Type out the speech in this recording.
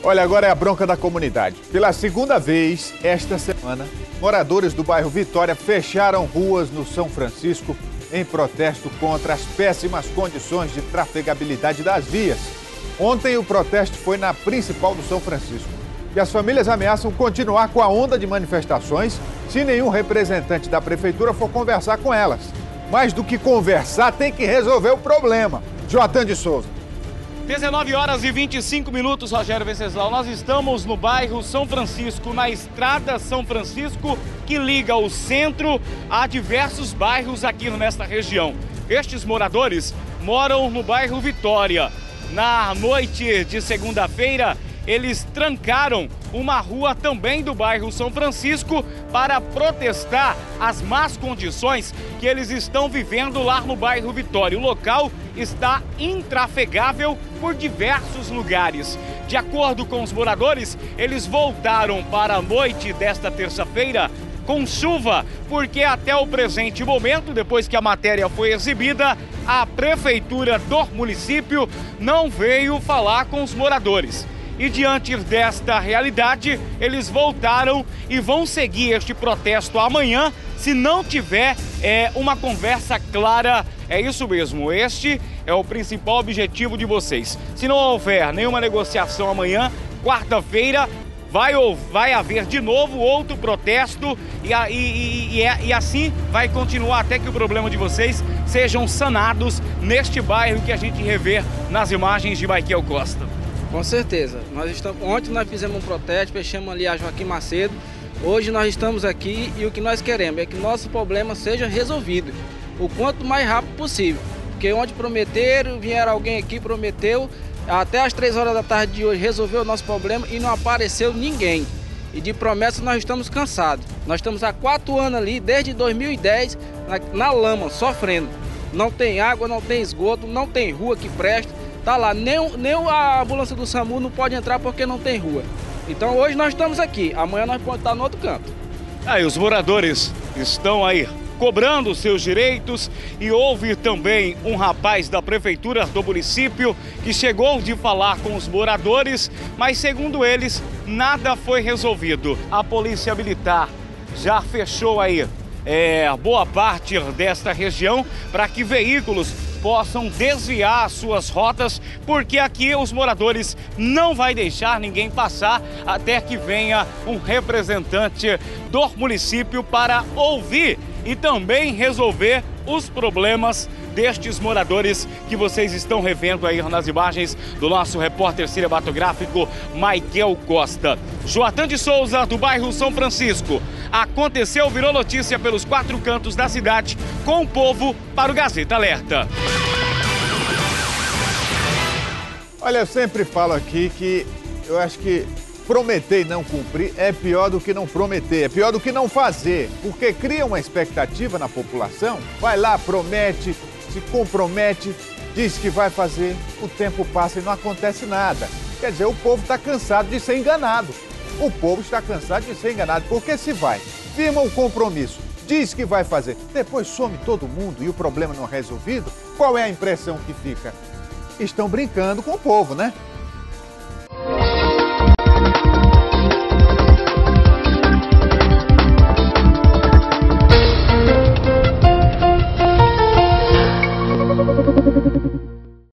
Olha, agora é a bronca da comunidade. Pela segunda vez esta semana, moradores do bairro Vitória fecharam ruas no São Francisco em protesto contra as péssimas condições de trafegabilidade das vias. Ontem o protesto foi na principal do São Francisco. E as famílias ameaçam continuar com a onda de manifestações se nenhum representante da prefeitura for conversar com elas. Mais do que conversar, tem que resolver o problema. Joatan de Souza. 19 horas e 25 minutos, Rogério Venceslau. Nós estamos no bairro São Francisco, na estrada São Francisco, que liga o centro a diversos bairros aqui nesta região. Estes moradores moram no bairro Vitória. Na noite de segunda-feira, eles trancaram uma rua também do bairro São Francisco para protestar as más condições que eles estão vivendo lá no bairro Vitória. O local está intrafegável por diversos lugares. De acordo com os moradores, eles voltaram para a noite desta terça-feira com chuva, porque até o presente momento, depois que a matéria foi exibida, a prefeitura do município não veio falar com os moradores. E diante desta realidade, eles voltaram e vão seguir este protesto amanhã, se não tiver uma conversa clara. É isso mesmo, este é o principal objetivo de vocês. Se não houver nenhuma negociação amanhã, quarta-feira, vai haver de novo outro protesto e assim vai continuar até que o problema de vocês sejam sanados neste bairro que a gente revê nas imagens de Michael Costa. Com certeza. Ontem nós fizemos um protesto, fechamos ali a Joaquim Macedo. Hoje nós estamos aqui e o que nós queremos é que nosso problema seja resolvido o quanto mais rápido possível. Porque onde prometeram, vieram alguém aqui, prometeu, até as 3 horas da tarde de hoje resolveu o nosso problema e não apareceu ninguém. E de promessa nós estamos cansados. Nós estamos há 4 anos ali, desde 2010, na lama, sofrendo. Não tem água, não tem esgoto, não tem rua que presta. Tá lá, nem a ambulância do SAMU não pode entrar porque não tem rua. Então hoje nós estamos aqui, amanhã nós podemos estar no outro canto. Aí os moradores estão aí cobrando seus direitos e houve também um rapaz da prefeitura do município que chegou de falar com os moradores, mas segundo eles, nada foi resolvido. A polícia militar já fechou aí boa parte desta região para que veículos possam desviar suas rotas, porque aqui os moradores não vai deixar ninguém passar até que venha um representante do município para ouvir e também resolver os problemas destes moradores que vocês estão revendo aí nas imagens do nosso repórter cinematográfico Michael Costa. Joatan de Souza, do bairro São Francisco. Aconteceu, virou notícia pelos 4 cantos da cidade, com o povo para o Gazeta Alerta. Olha, eu sempre falo aqui que eu acho que prometer e não cumprir é pior do que não prometer, é pior do que não fazer, porque cria uma expectativa na população, vai lá, promete, se compromete, diz que vai fazer, o tempo passa e não acontece nada. Quer dizer, o povo está cansado de ser enganado. O povo está cansado de ser enganado, porque se vai, firma um compromisso, diz que vai fazer, depois some todo mundo e o problema não é resolvido, qual é a impressão que fica? Estão brincando com o povo, né?